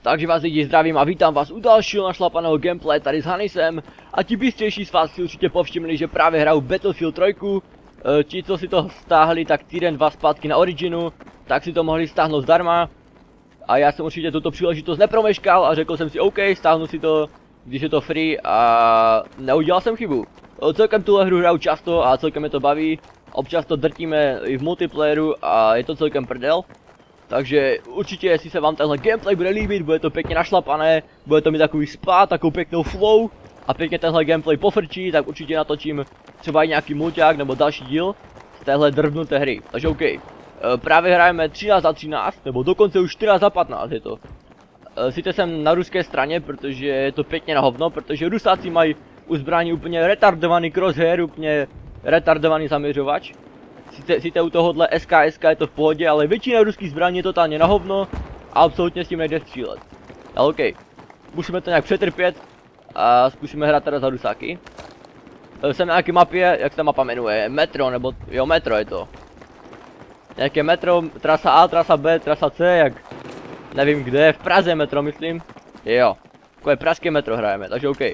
Takže vás lidi zdravím a vítám vás u dalšího našlapaného gameplay tady s Hanisem. A ti bystřejší z vás si určitě povšimli, že právě hraju Battlefield 3. Ti, co si to stáhli tak týden, dva zpátky na Originu, tak si to mohli stáhnout zdarma. A já jsem určitě tuto příležitost nepromeškal a řekl jsem si OK, stáhnu si to, když je to free a neudělal jsem chybu. Celkem tuhle hru hraju často a celkem mě to baví. Občas to drtíme i v multiplayeru a je to celkem prdel. Takže určitě, jestli se vám tenhle gameplay bude líbit, bude to pěkně našlapané, bude to mít takový spát, takovou pěknou flow a pěkně tenhle gameplay pofrčí, tak určitě natočím třeba i nějaký mulťák nebo další díl z téhle drvnuté hry. Takže OK. Právě hrajeme 13 za 13, nebo dokonce už 14 za 15 je to. Sice jsem na ruské straně, protože je to pěkně na hovno, protože Rusáci mají u zbraní úplně retardovaný crosshair, úplně retardovaný zaměřovač. Sice u tohohle SKS je to v pohodě, ale většina ruských zbraní je totálně na hovno a absolutně s tím nejde střílet. Ale OK, musíme to nějak přetrpět a zkusíme hrát teda za Rusáky. Jsem na nějaké mapě, jak se ta mapa jmenuje, Metro, nebo jo, Metro je to. Nějaké Metro, trasa A, trasa B, trasa C, jak nevím kde, v Praze Metro myslím. Jo, takové pražské Metro hrajeme, takže OK.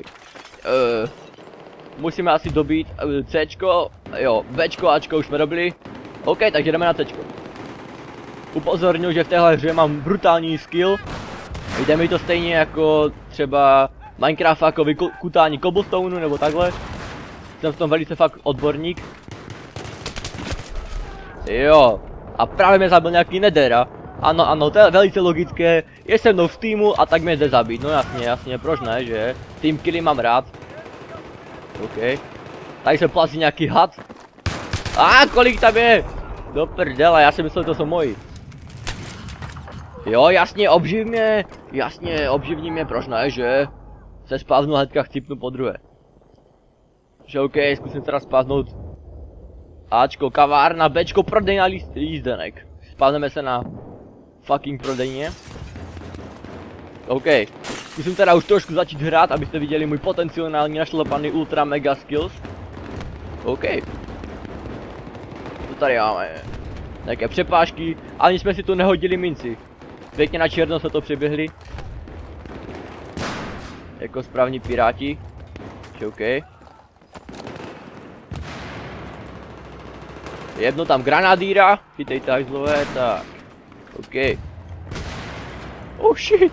Musíme asi dobít Cčko, jo, Bčko, Ačko už jsme dobili. OK, takže jdeme na Cčko. Upozorňuji, že v téhle hře mám brutální skill. Jde mi to stejně jako třeba Minecraft jako vykutání cobblestoneu nebo takhle. Jsem v tom velice fakt odborník. Jo, a právě mě zabil nějaký Nether. Ano, to je velice logické, je se mnou v týmu a tak mě jde zabít, no jasně, proč ne, že? Team killy mám rád. OK. Tady se plazí nějaký had. Kolik tam je? Do prdela, já si myslel, že to jsou moji. Jo, jasně, obživ mě. Jasně, obživní mě, proč ne, že? Se spáznu hnedka chcípnu po druhé. Že OK, zkusím teda spáznout Ačko, kavárna, Bčko, prodejna lízdenek. Spázneme se na fucking prodejně. OK. Musím teda už trošku začít hrát, abyste viděli můj potenciální našlapaný ultra mega skills. OK. To tady máme. Nějaké přepážky, ani jsme si tu nehodili minci. Pěkně na černo se to přeběhli. Jako správní piráti. OK. Jedno tam granadýra, chytejte hajzlové, tak. OK. Oh shit.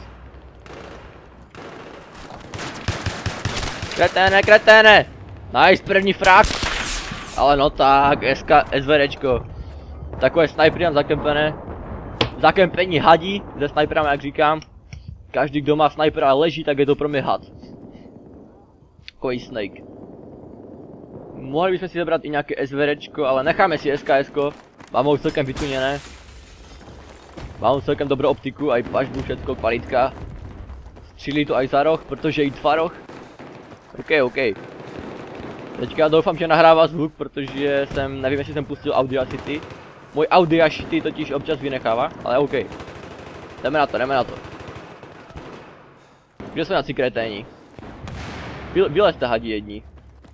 Kreténe! Nice, první frak! Ale no tak, SVDčko. Takové snajpery tam zakempené. Zakempení hadí, ze snajperama jak říkám. Každý, kdo má snajpera a leží, tak je to pro mě had. Takový snake. Mohli bychom si zabrat i nějaké SVDčko, ale necháme si SKSko. Mám ho celkem vytuněné. Mám celkem dobrou optiku, aj pažbu, všetko, kvalitka. Střílí to aj za roh, protože i dva roh. OK. Teďka doufám, že nahrává zvuk, protože nevím, jestli jsem pustil Audacity. Můj Audacity totiž občas vynechává, ale OK. Jdeme na to. Kde jsme na ci kreténi? Vylezte hadí jedni.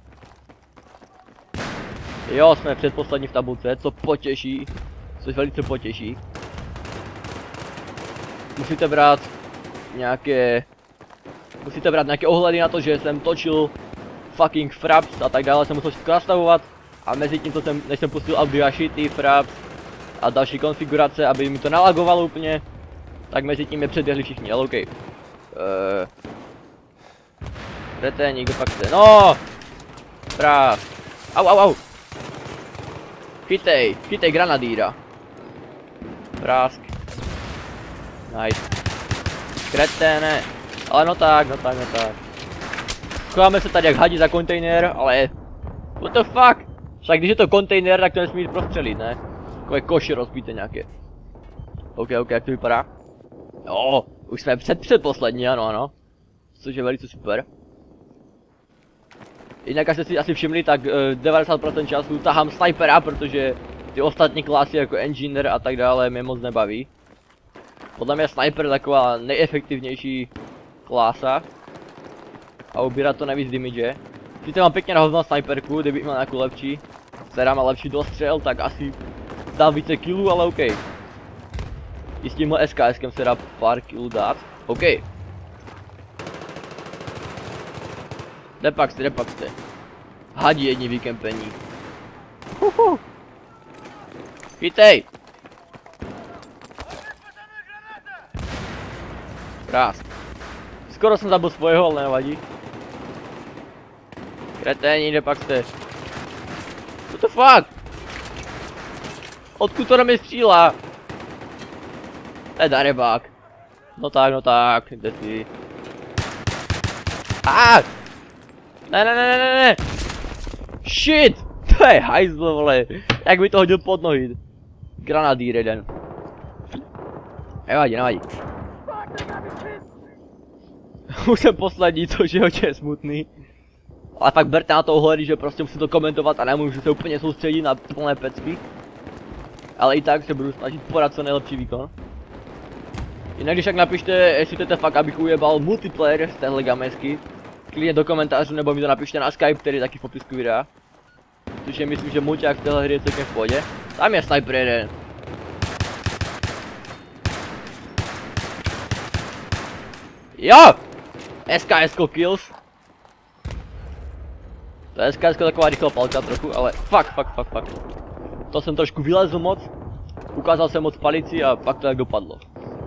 Jo, jsme předposlední v tabulce, co potěší. Což velice potěší. Musíte brát nějaké ohledy na to, že jsem točil fucking fraps a tak dále, jsem musel všechno nastavovat. A mezi tím, než jsem pustil Audacity, fraps a další konfigurace, aby mi to nalagovalo úplně, tak mezi tím mě předběhli všichni, ale OK. Kreténi, kdo pak chce, no! Práv. Au. Chytej granadýra. Prásk. Nice. Kreténe. Ale no tak. Schováme se tady jak hadi za kontejner, ale... What the fuck? Však když je to kontejner, tak to nesmí jít prostřelit, ne? Takové koše rozbíte nějaké. OK, jak to vypadá? Jo, už jsme předposlední, ano. Což je velice super. Jinak, jak jste si asi všimli, tak 90% času tahám snipera, protože ty ostatní klasy jako engineer a tak dále mě moc nebaví. Podle mě sniper je taková nejefektivnější klasa. A ubírá to nejvíc damage. Sice mám pěkně na hovno sniperku, kdybych měl nějakou lepší, která má lepší dostřel, tak asi dám více killů, ale OK. I s tímhle SKSkem se dá pár killů dát. OK. Kde pak jste? Hadi jedni vykempení. Chytej! Krás. Skoro jsem zabil svojho, ale nevadí. Kreténi, kde pak jste? What the fuck? Odkud to na mě střílá? To je darebák. No tak, kde ty? Ne. Shit! To je hajzl, vole. Jak by to hodil pod nohy. Granadýr jeden. Nevadí. Už jsem poslední, což je hodně smutný. Ale fakt berte na to ohledy, že prostě musím to komentovat a nemůžu se úplně soustředit na plné pecky. Ale i tak se budu snažit podat co nejlepší výkon. Jinak když tak napište, jestli chcete fakt, abych ujebal multiplayer z téhle gamesky. Klidně do komentářů nebo mi to napište na Skype, který je taky v popisku videa. Což je myslím, že mulťák z téhle hry je celkem v pohodě. Tam je sniper jeden. Jo! SKS kills. To je SKS taková rychlá palka trochu, ale fuck. To jsem trošku vylezl moc. Ukázal jsem moc palici a pak to jak dopadlo.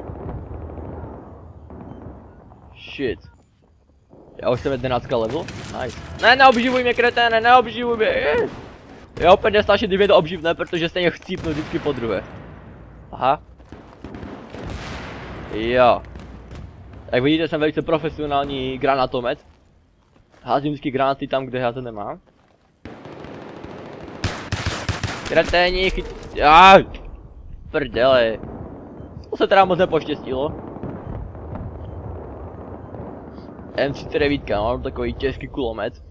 Shit. Já už jsem 11 level, nice. Ne, neobživuj mě, kreténe, neobživuj mě. Já opět nesnáším, kdyby to obživné, protože stejně chcípnu vždycky po druhé. Aha. Jo. Jak vidíte, jsem velice profesionální granátomet. Házím vždycky granáty tam, kde já to nemám. Kreténi, prdele. To se teda moc nepoštěstilo. M39, mám takový těžký kulomet.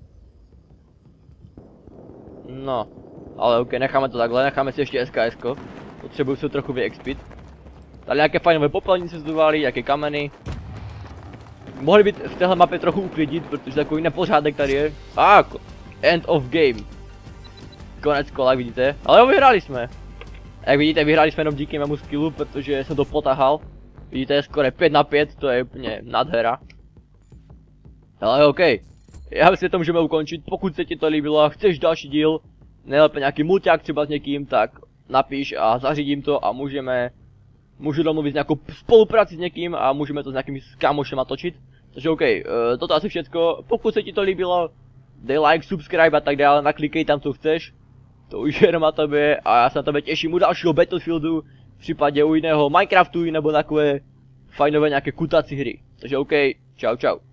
No, ale ok, necháme to takhle, necháme si ještě SKS-ko. Potřebuju se trochu vyexpit. Tady nějaké fajnové popelnice zduvali, nějaké kameny. Mohli být v téhle mapě trochu uklidit, protože takový nepořádek tady je. End of game. Konec kola, jak vidíte. Ale jo, vyhráli jsme. Jak vidíte, vyhráli jsme jenom díky mému skillu, protože jsem to potahal. Vidíte, skoro 5 na 5, to je úplně nadhera. Ale ok, já myslím, že to můžeme ukončit. Pokud se ti to líbilo a chceš další díl, nejlépe nějaký mulťák třeba s někým, tak napiš a zařídím to a můžu domluvit nějakou spolupráci s někým a můžeme to s nějakými kámošema točit. Takže ok, toto asi všecko. Pokud se ti to líbilo, dej like, subscribe a tak dále, naklikej tam co chceš. To už je jenom na tobě a já se na tebe těším u dalšího Battlefieldu, v případě u jiného Minecraftu nebo takové fajnové nějaké kutací hry. Takže ok, čau.